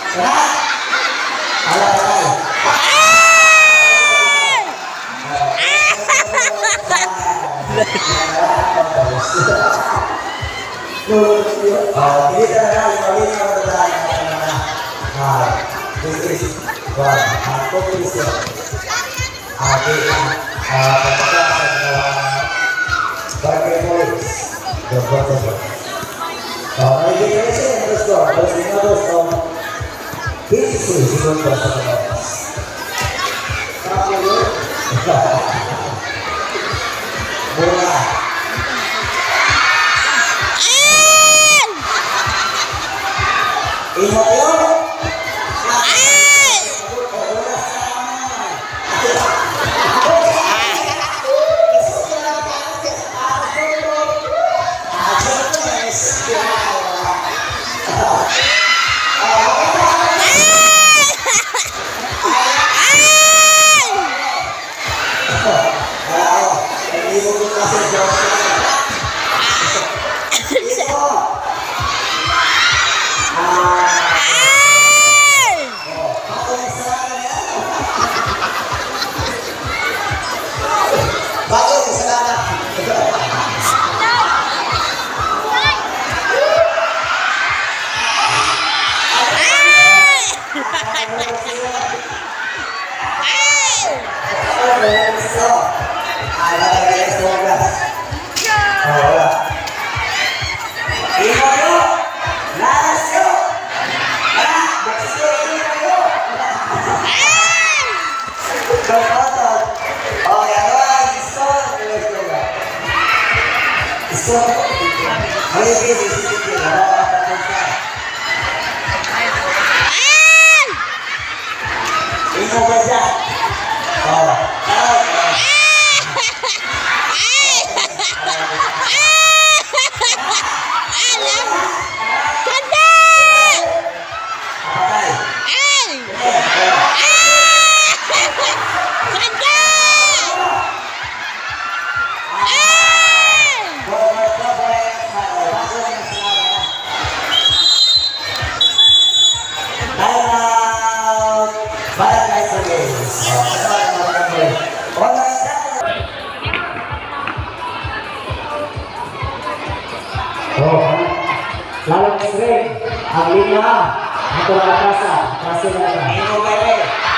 Lalang sering ang linya atau atrasa masih ada. Ini bebe.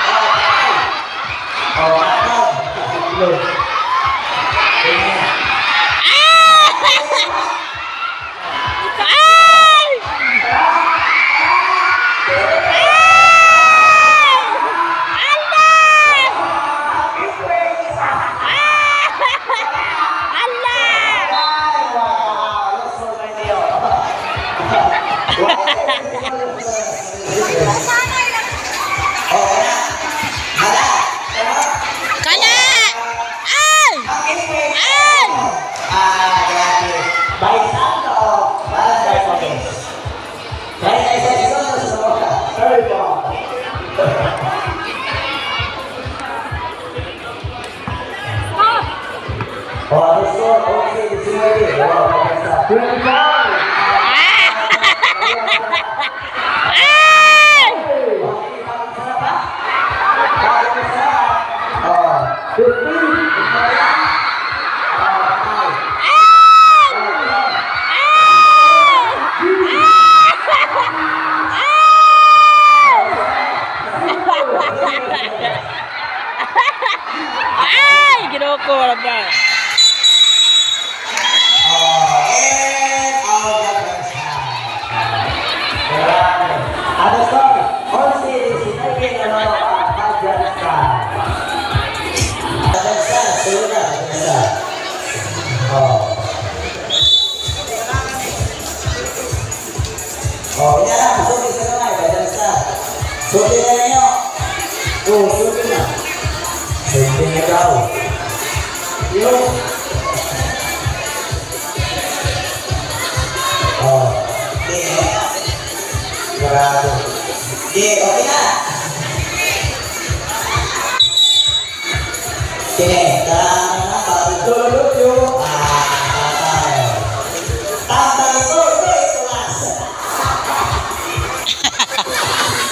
Oh, belum.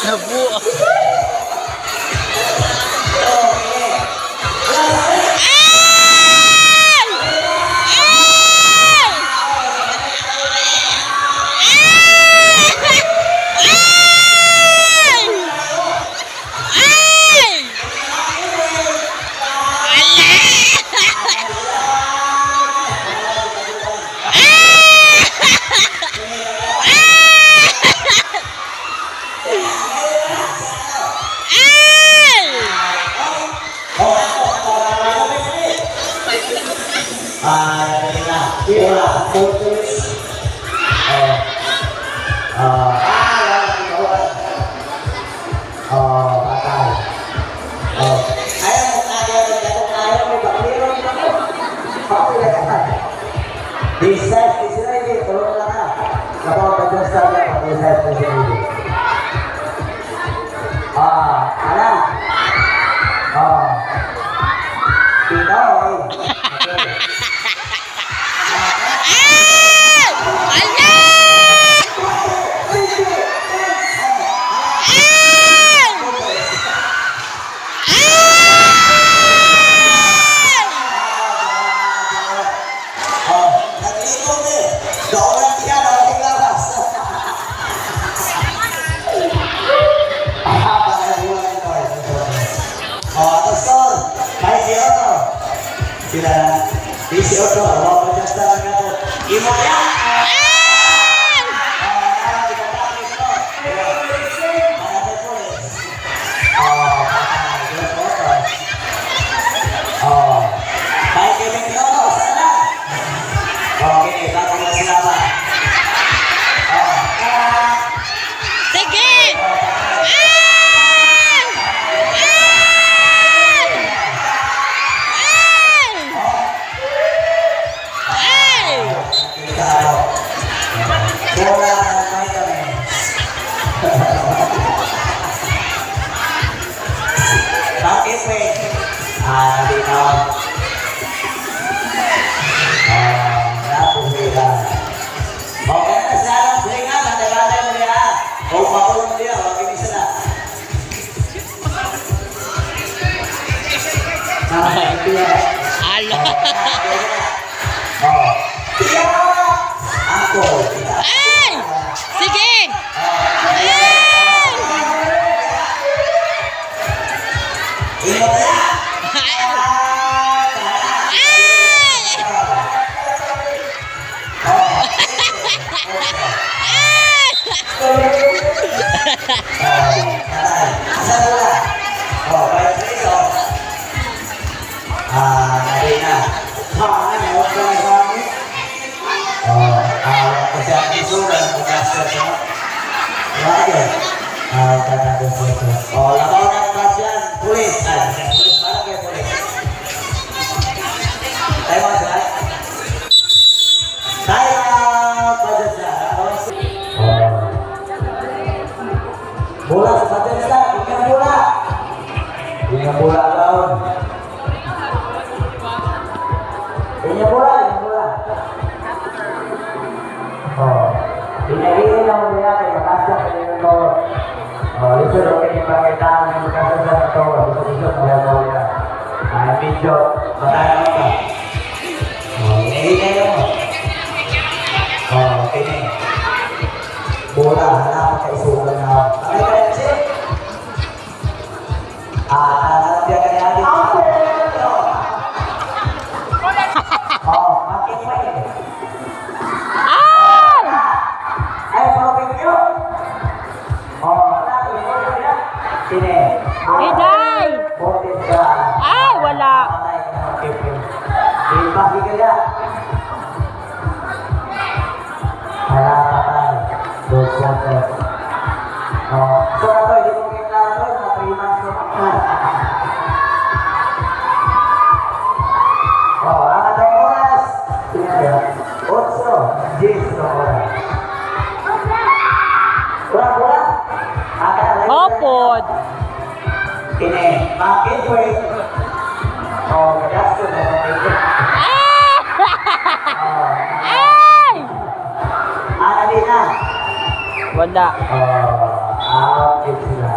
Wala. Out sila.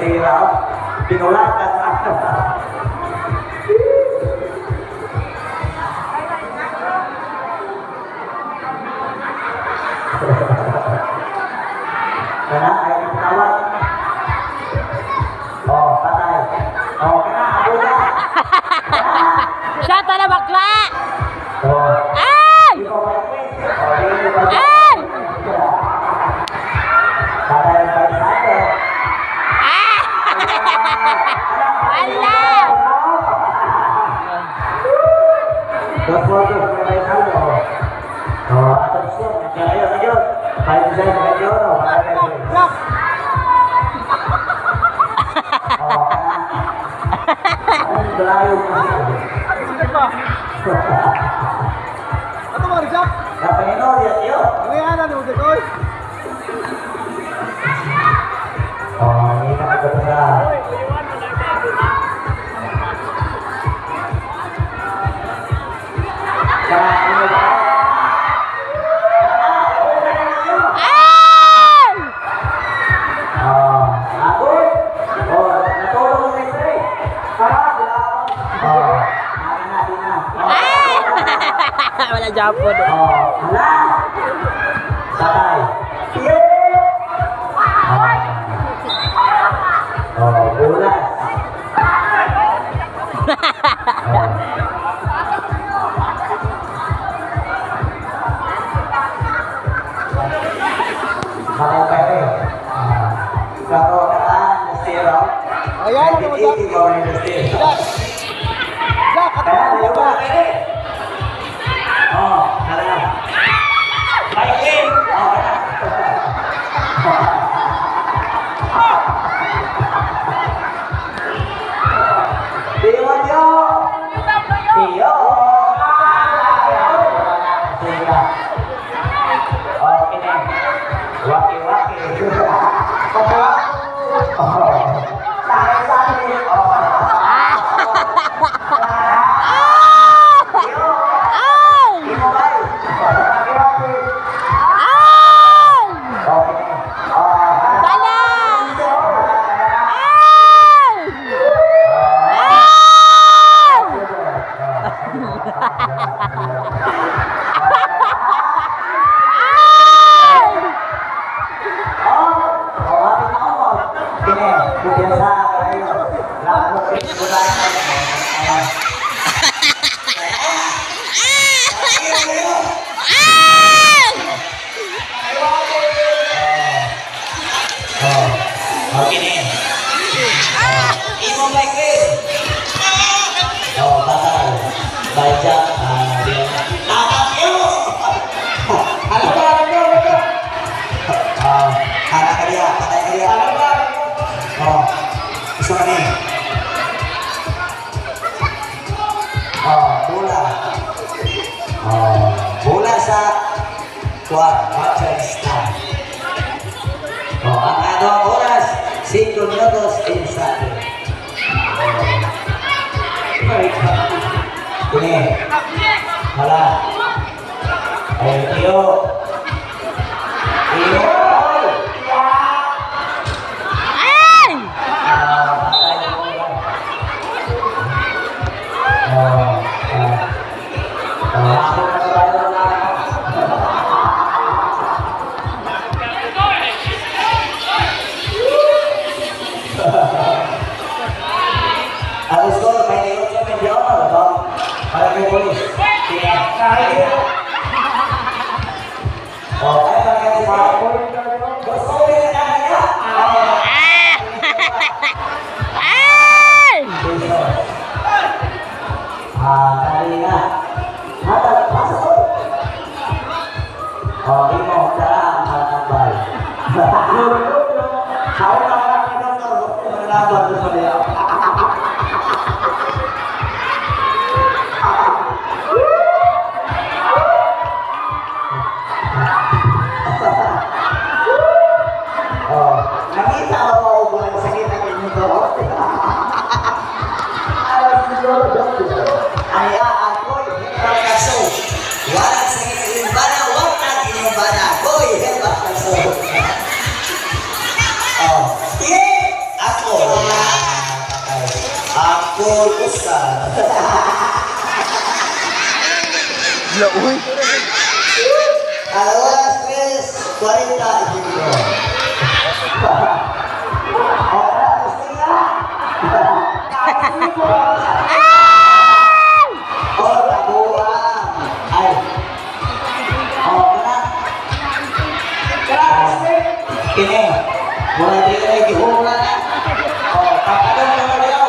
nasira. Pinulatan ako. Kena, ayo ditawar. Oh, patay. Oh, kena, ako na. Siya na bakla! Oh. Ay! Ay! Patay pa tayo. Ah! Wala! Dos fotos patay tayo. Oh, atas siya. Ayo. Kayo dyan, kayo. Lock! Oh, ang dalayo kasi. Ato mo, Rizak? Kapino, yun. Ano yan? Ano mo, Dekoy? Oh, ini kan ada besar. Ay! Oh, aku. Oh, natulog mo rin rin. Oh, na. Ay! Wala Japon. Oh, hala. Patay. Oh, bulas. Oh. Bakit pwede? Kalau kataan, nasiro. Ayan, ano mo, Jack? Hindi ko rin nasiro. Jack! Jack, ato Kaya, mo, ayaw ba? Pwede. Oh, hala. Biking! Oh, hala. Tiyo, tiyo! Tiyo! Tiyo! Okay na. Waki-waki. Sari-sari. Tiyo! Ay! Imo ba? Waki-waki. Ay! Okay na. Bala! Ay! Bola sa Pakistan. Oh, ang anong oras? 5 minutos inside. Ini. Hala. Ayo, Tio. Tio. Ay! Harus gol, main ikut siapa yang diawal, Bang? Para ke polis. Oh, pakai sepatu. Bersolek tangannya. Ay! Tadi na. Ada masuk. Oh, ini mau jalan menambah. Saya orang itu terus menambah terus dia. Oh, nakita ko po kung sakit na ganito. Ay, ako, kaso. Walang sakit na imbana, walang imbana. Boy, kaso. Oh, ako. Bigla, uy. Al oras 3:45. Oras setengah. Oh, tabuhan. Ay. Oh, kini. Mulai dari lagi hubungan. Oh, papadong na dia.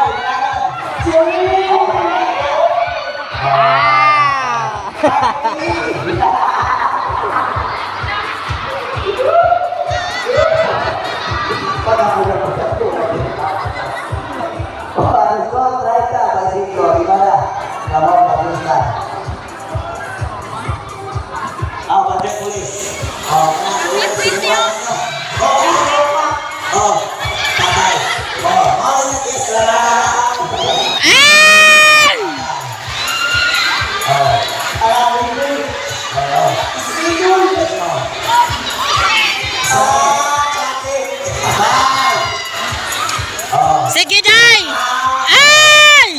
Sige, Day! Ay!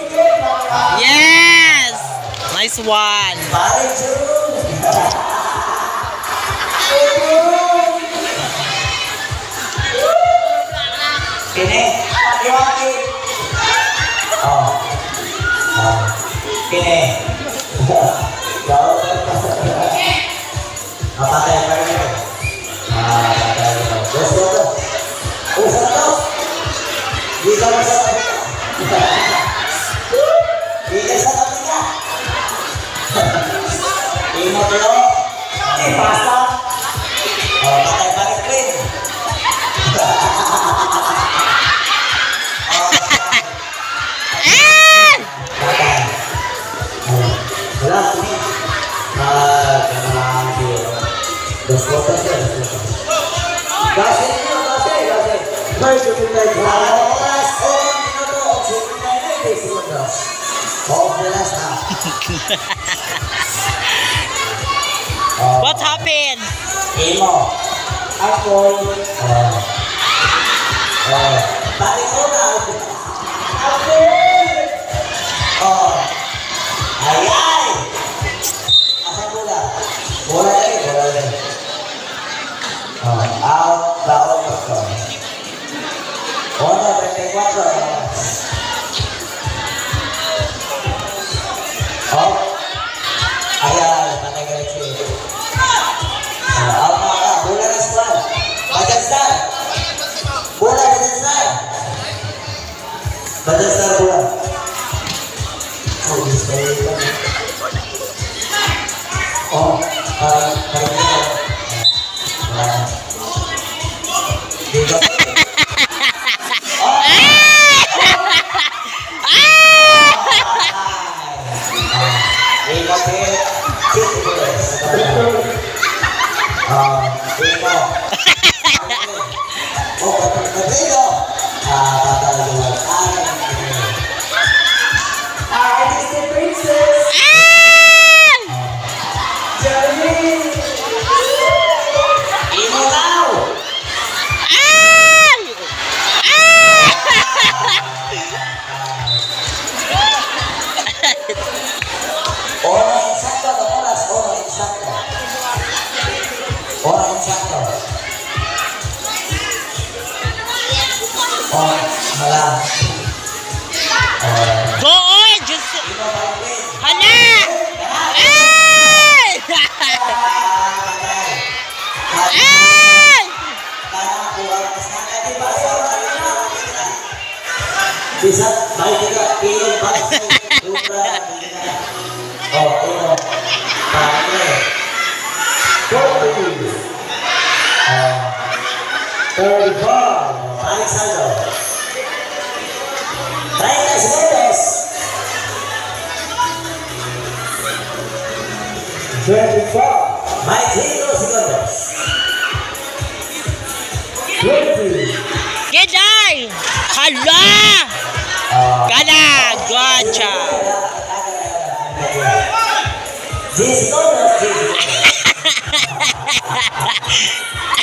Yes! Nice one! Kini, laki-laki. Oh. Oh. Kini. Jauh. Apa yang paling ini? Ah, patay ito. Dos, dos. Usap to. Bisa masuk. Bisa sa kapila. Imo tulo. Pasta. Oh, patay paling clean. Dos botas ya, dos botas. Gasih. Baik kita kelas 1 minuto 89 segundos. Oh, jelas ah. What happened? Imo. Ako. Balik ko na. Oh. Ay. Asa bola? Bola lagi. Out, baon ko. Ono, 34. Oh. Ayan, patay ka rin siya. Out na. Bola na squad. Bajan star. Bola, Bajan star. Bajan star bola. Oh, gusto ko. Oh, parang dito. Go on! Just... Hala! Ay! Ay! Bisa baik juga pilih baik juga. Oh, ini pakai. Balik saldo. 30 segundos. 24. Baik 5 segundos. 20. G'day! Hala! Gana! Gotcha! 10 segundos.